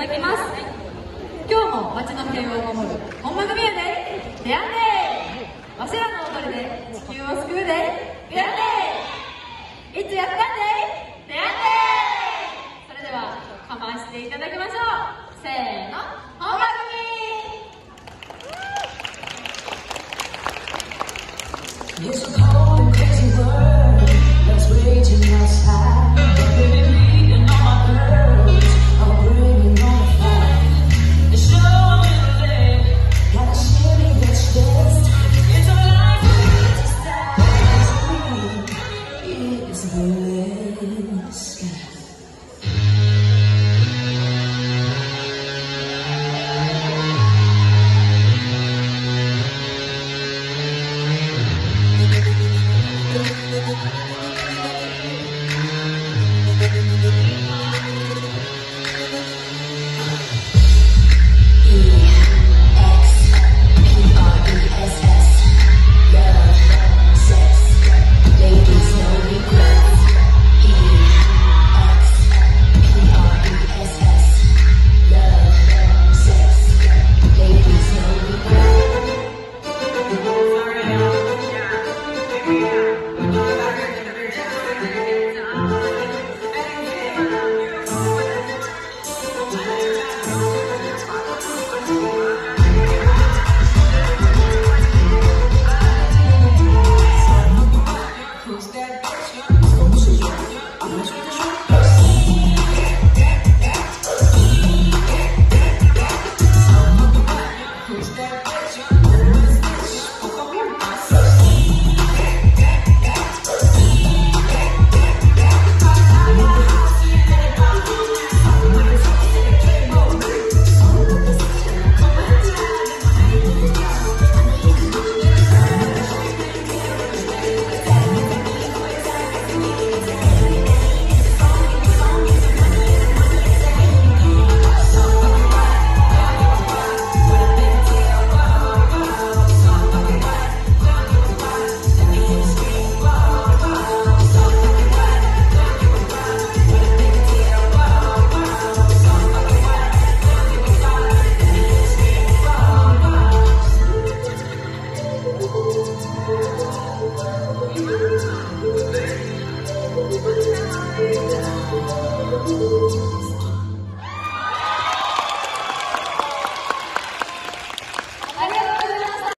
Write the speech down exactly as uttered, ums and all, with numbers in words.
だきます。今日も町の平和を守る本間組やで出会んでわしらの踊りで地球を救うで出会んでいつやったんで出会んで。それではかましていただきましょう。せーの、本間組。It's a cold, crazy world that's raging outside.